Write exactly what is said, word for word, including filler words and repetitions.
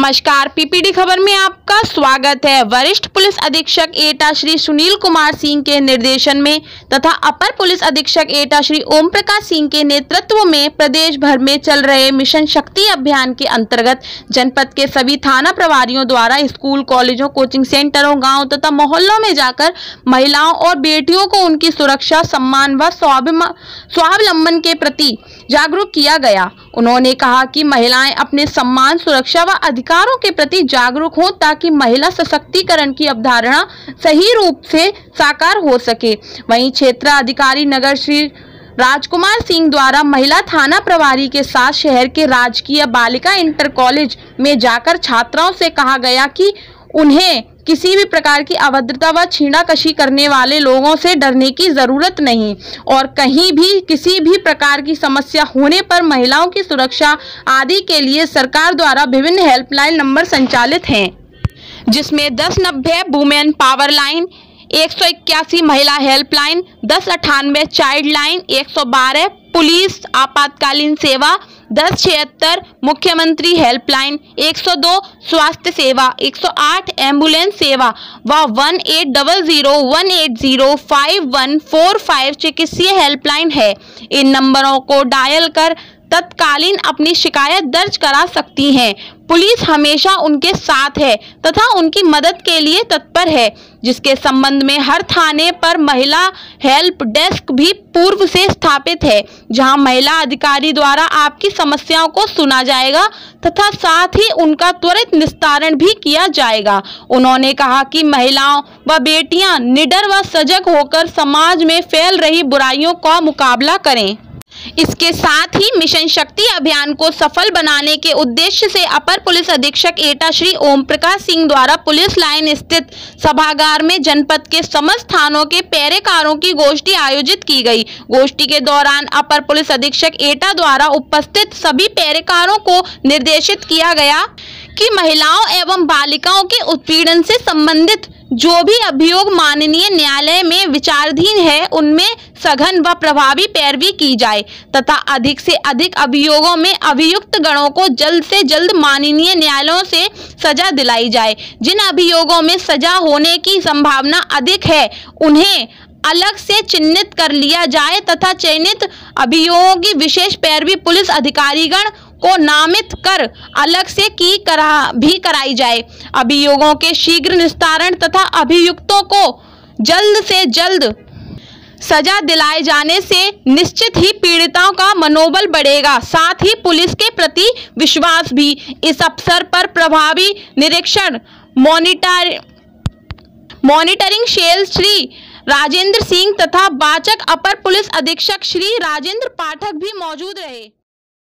नमस्कार, पीपीडी खबर में आपका स्वागत है। वरिष्ठ पुलिस अधीक्षक एटा श्री सुनील कुमार सिंह के निर्देशन में तथा अपर पुलिस अधीक्षक एटा श्री ओम प्रकाश सिंह के नेतृत्व में प्रदेश भर में चल रहे मिशन शक्ति अभियान के अंतर्गत जनपद के सभी थाना प्रभारियों द्वारा स्कूल, कॉलेजों, कोचिंग सेंटरों, गाँव तथा मोहल्लों में जाकर महिलाओं और बेटियों को उनकी सुरक्षा, सम्मान व स्वावलंबन के प्रति जागरूक किया गया। उन्होंने कहा कि महिलाएं अपने सम्मान, सुरक्षा व अधिकारों के प्रति जागरूक हों ताकि महिला सशक्तिकरण की अवधारणा सही रूप से साकार हो सके। वहीं क्षेत्र अधिकारी नगर श्री राजकुमार सिंह द्वारा महिला थाना प्रभारी के साथ शहर के राजकीय बालिका इंटर कॉलेज में जाकर छात्राओं से कहा गया कि उन्हें किसी भी प्रकार की अभद्रता व छीनाकशी करने वाले लोगों से डरने की जरूरत नहीं और कहीं भी किसी भी प्रकार की समस्या होने पर महिलाओं की सुरक्षा आदि के लिए सरकार द्वारा विभिन्न हेल्पलाइन नंबर संचालित हैं, जिसमें दस नब्बे वुमेन पावर लाइन, एक सौ इक्यासी महिला हेल्पलाइन, दस अठानवे चाइल्ड लाइन, एक सौ बारह पुलिस आपातकालीन सेवा, दस छिहत्तर मुख्यमंत्री हेल्पलाइन, एक सौ दो स्वास्थ्य सेवा, एक सौ आठ एम्बुलेंस सेवा व one eight double zero one eight zero five one four five चिकित्सीय हेल्पलाइन है। इन नंबरों को डायल कर तत्कालीन अपनी शिकायत दर्ज करा सकती हैं। पुलिस हमेशा उनके साथ है तथा उनकी मदद के लिए तत्पर है, जिसके संबंध में हर थाने पर महिला हेल्प डेस्क भी पूर्व से स्थापित है, जहां महिला अधिकारी द्वारा आपकी समस्याओं को सुना जाएगा तथा साथ ही उनका त्वरित निस्तारण भी किया जाएगा। उन्होंने कहा कि महिलाओं व बेटियां निडर व सजग होकर समाज में फैल रही बुराइयों का मुकाबला करें। इसके साथ ही मिशन शक्ति अभियान को सफल बनाने के उद्देश्य से अपर पुलिस अधीक्षक एटा श्री ओम प्रकाश सिंह द्वारा पुलिस लाइन स्थित सभागार में जनपद के समस्त थानों के पहरेदारों की गोष्ठी आयोजित की गई। गोष्ठी के दौरान अपर पुलिस अधीक्षक एटा द्वारा उपस्थित सभी पहरेदारों को निर्देशित किया गया कि महिलाओं एवं बालिकाओं के उत्पीड़न से संबंधित जो भी अभियोग माननीय न्यायालय में विचाराधीन है, उनमें सघन व प्रभावी पैरवी की जाए तथा अधिक से अधिक अभियोगों में अभियुक्त गणों को जल्द से जल्द माननीय न्यायालयों से सजा दिलाई जाए। जिन अभियोगों में सजा होने की संभावना अधिक है, उन्हें अलग से चिन्हित कर लिया जाए तथा चयनित अभियोगों की विशेष पैरवी पुलिस अधिकारीगण को नामित कर अलग से की करा भी कराई जाए। अभियोगों के शीघ्र निस्तारण तथा अभियुक्तों को जल्द से जल्द सजा दिलाए जाने से निश्चित ही पीड़िताओं का मनोबल बढ़ेगा, साथ ही पुलिस के प्रति विश्वास भी। इस अवसर पर प्रभावी निरीक्षण monitor monitoring cell Shri Rajendra Singh तथा वाचक अपर पुलिस अधीक्षक श्री राजेंद्र पाठक भी मौजूद रहे।